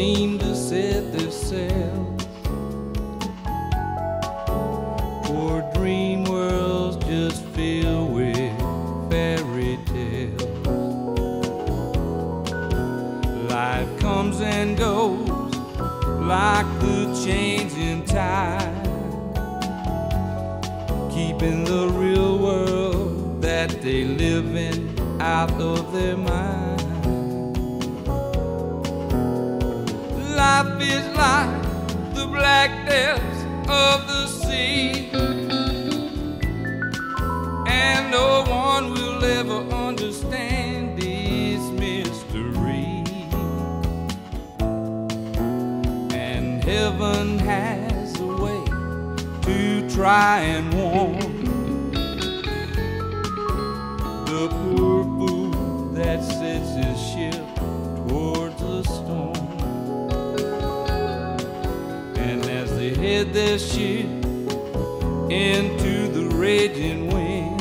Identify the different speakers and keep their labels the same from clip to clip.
Speaker 1: seem to set their sails for dream worlds just filled with fairy tales. Life comes and goes like the changing tide, keeping the real world that they live in out of their mind. Life is like the black depths of the sea, and no one will ever understand this mystery. And heaven has a way to try and warn the poor fool that sets his ship towards the storm. And as they head their ship into the raging wind,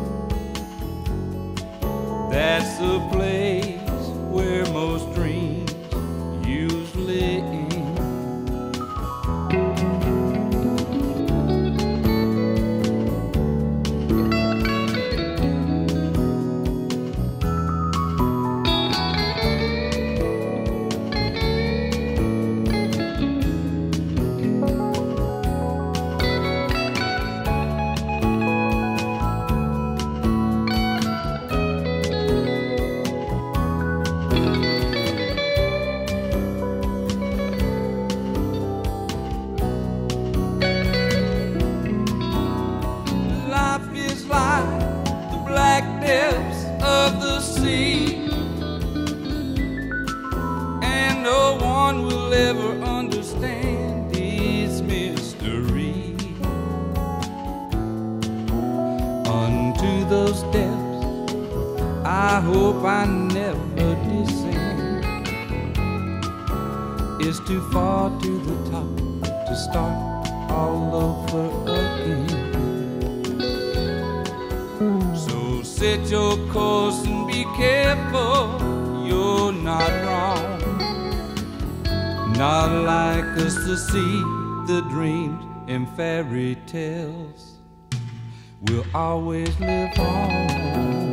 Speaker 1: that's the place where most dreams usually end. I hope I never descend. It's too far to the top to start all over again. So set your course and be careful, you're not wrong. Not like us to see the dreams and fairy tales will always live on.